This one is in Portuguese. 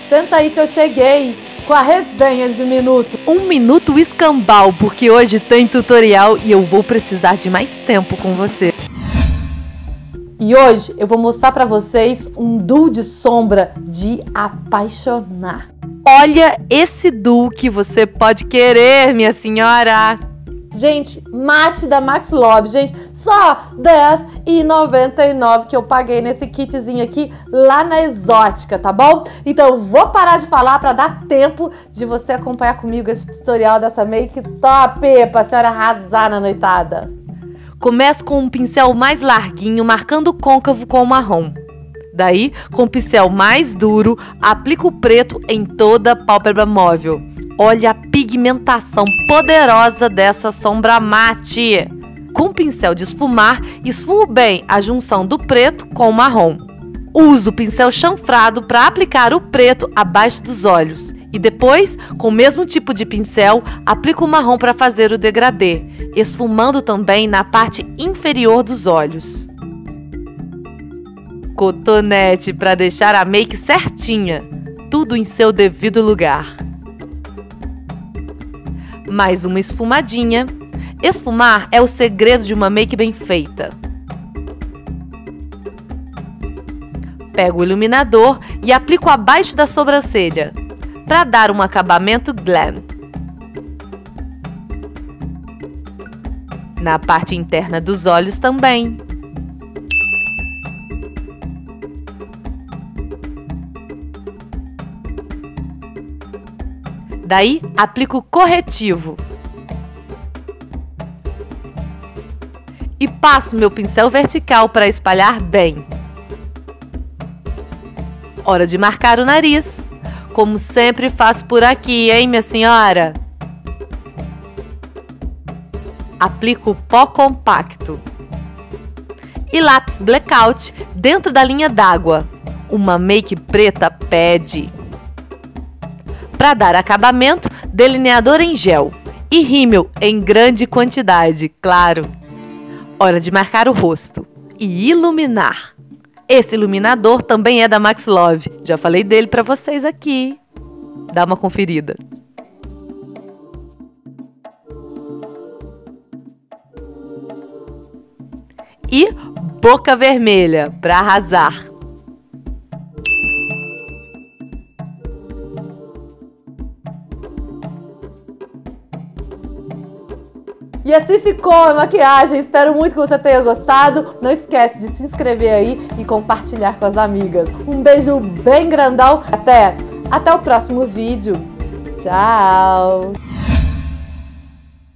Senta aí que eu cheguei com a resenha de 1 minuto. 1 minuto escambau, porque hoje tem tutorial e eu vou precisar de mais tempo com você. E hoje eu vou mostrar pra vocês um duo de sombra de apaixonar. Olha esse duo que você pode querer, minha senhora. Gente, mate da Max Love, gente, só R$10,99 que eu paguei nesse kitzinho aqui lá na Exótica, tá bom? Então eu vou parar de falar para dar tempo de você acompanhar comigo esse tutorial dessa make top pra senhora arrasar na noitada. Começo com um pincel mais larguinho, marcando o côncavo com o marrom. Daí, com o pincel mais duro, aplico o preto em toda a pálpebra móvel. Olha a pigmentação poderosa dessa sombra mate. Com o pincel de esfumar, esfumo bem a junção do preto com o marrom. Uso o pincel chanfrado para aplicar o preto abaixo dos olhos. E depois, com o mesmo tipo de pincel, aplico o marrom para fazer o degradê, esfumando também na parte inferior dos olhos. Cotonete para deixar a make certinha, tudo em seu devido lugar. Mais uma esfumadinha. Esfumar é o segredo de uma make bem feita. Pego o iluminador e aplico abaixo da sobrancelha, para dar um acabamento glam. Na parte interna dos olhos também. Daí, aplico corretivo. E passo meu pincel vertical para espalhar bem. Hora de marcar o nariz. Como sempre faço por aqui, hein, minha senhora? Aplico pó compacto. E lápis blackout dentro da linha d'água. Uma make preta pede. Para dar acabamento, delineador em gel e rímel em grande quantidade, claro. Hora de marcar o rosto e iluminar. Esse iluminador também é da Max Love, já falei dele para vocês aqui. Dá uma conferida. E boca vermelha para arrasar. E assim ficou a maquiagem, espero muito que você tenha gostado. Não esquece de se inscrever aí e compartilhar com as amigas. Um beijo bem grandão, até o próximo vídeo. Tchau!